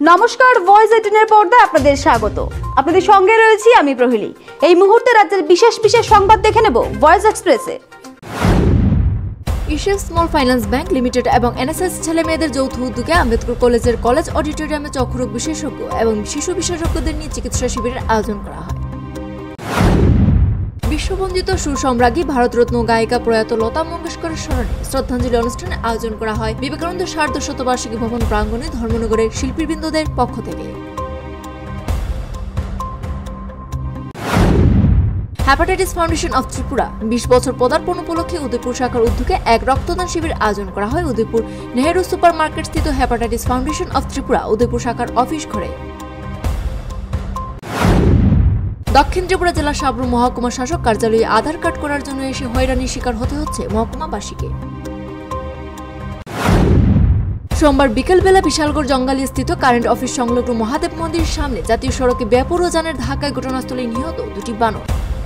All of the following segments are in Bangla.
নমস্কার, ভয়েস 18 পর্দায় আপনাদের স্বাগত। আপনাদের সঙ্গে রয়েছি আমি প্রহেলি। এই মুহূর্তে রাজ্যের বিশেষ বিশেষ সংবাদ দেখে নেব ভয়েস এক্সপ্রেসে। Asia small finance bank limited এবং এনএসএস ছেলে মেয়েদের যৌথ উদ্যোগে আম্বেদকর কলেজের কলেজ অডিটোরিয়ামে চক্ষুরোগ বিশেষজ্ঞ এবং শিশু বিশেষজ্ঞদের নিয়ে চিকিৎসা শিবিরের আয়োজন করা হয়। বিশ্ববন্দিত সুসম্রাজ্ঞী ভারতরত্ন গায়িকা প্রয়াত লতা মঙ্গেশকরের স্মরণে শ্রদ্ধাঞ্জলি অনুষ্ঠানের আয়োজন করা হয় বিবেকানন্দ সার্ধশতবার্ষিকী ভবন প্রাঙ্গণে ধর্মনগরের শিল্পীবৃন্দদের পক্ষ থেকে। হেপাটাইটিস ফাউন্ডেশন অফ ত্রিপুরা 20 বছর পদার্পণ উপলক্ষে উদয়পুর শাখার উদ্যোগে এক রক্তদান শিবির আয়োজন করা হয় উদয়পুর নেহেরু সুপার মার্কেট স্থিত hepatitis foundation of Tripura Udaipur শাখার অফিস ঘরে। দক্ষিণ ত্রিপুরা জেলার সাবরুম মহকুমা শাসক কার্যালয়ে আধার কার্ড করার জন্য এসে হয়রানির শিকার হতে হচ্ছে মহকুমাবাসীকে। সোমবার বিকেলবেলা বিশালগড় জঙ্গালী স্থিত কারেন্ট অফিস সংলগ্ন মহাদেব মন্দিরের সামনে জাতীয় সড়কে বেপরোয়া যানের ধাক্কায় ঘটনাস্থলে নিহত দুটি বানর।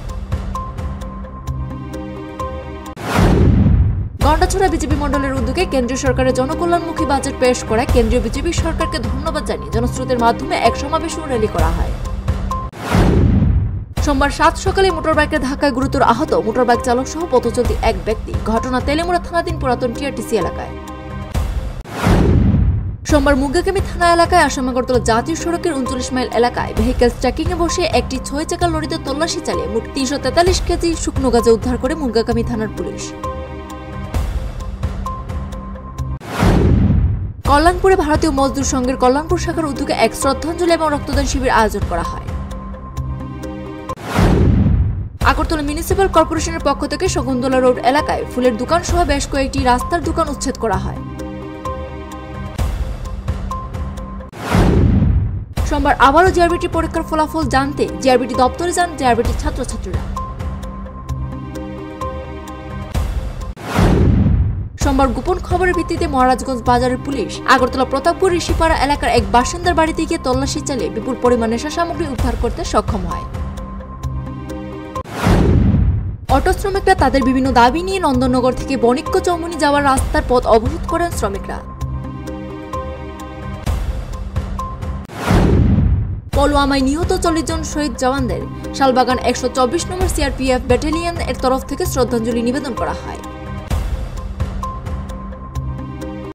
গন্ডাছড়া বিজেপি মণ্ডলের উদ্যোগে কেন্দ্রীয় সরকারের জনকল্যাণমুখী বাজেট পেশ করায় কেন্দ্রীয় বিজেপি সরকারকে ধন্যবাদ জানিয়ে জনস্রোতের মাধ্যমে এক সমাবেশ ও র্যালি করা হয়। সোমবার 7 সকালে মোটরবাইকের ধাক্কায় গুরুতর আহত মোটরবাইক চালক সহ পথচলতি এক ব্যক্তি। ঘটনা তেলেমুড়া থানাধীন পুরাতন টিআরটিসি এলাকায়। সোমবার মুগগাগামী থানা এলাকায় আসামাগরতলা জাতীয় সড়কের 39 মাইল এলাকায় ভেহিকেল ট্র্যাকিং এ বসে একটি 6 চাকার লরিতে তল্লাশি চালিয়ে মোট 343 কেজি শুকনো গাঁজা উদ্ধার করে মুগগাগামী থানার পুলিশ। কল্যাণপুরে ভারতীয় মজদুর সংঘের কল্যাণপুর শাখার উদ্যোগে এক শ্রদ্ধাঞ্জলি এবং রক্তদান শিবির আয়োজন করা হয়। আগরতলা মিউনিসিপ্যাল কর্পোরেশনের পক্ষ থেকে শকুন্তলা রোড এলাকায় ফুলের দোকান সহ বেশ কয়েকটি রাস্তার দোকান উচ্ছেদ করা হয়। সোমবার আবারও জিআরবিটি পরীক্ষার ফলাফল জানতে জিআরবিটি দপ্তরে যান জিআরবিটির ছাত্রছাত্রীরা। সোমবার গোপন খবরের ভিত্তিতে মহারাজগঞ্জ বাজারের পুলিশ আগরতলা প্রতাপপুর ঋষিপাড়া এলাকার এক বাসিন্দার বাড়িতে গিয়ে তল্লাশি চালিয়ে বিপুল পরিমাণ নেশা সামগ্রী উদ্ধার করতে সক্ষম হয়। অটো শ্রমিকরা তাদের বিভিন্ন দাবি নিয়ে নন্দননগর থেকে বণিক্য চৌমুনি যাওয়ার রাস্তার পথ অবরোধ করেন শ্রমিকরা। পুলওয়ামায় নিহত 40 জন শহীদ জওয়ানদের শালবাগান 124 নম্বর সিআরপিএফ ব্যাটালিয়ন এর তরফ থেকে শ্রদ্ধাঞ্জলি নিবেদন করা হয়।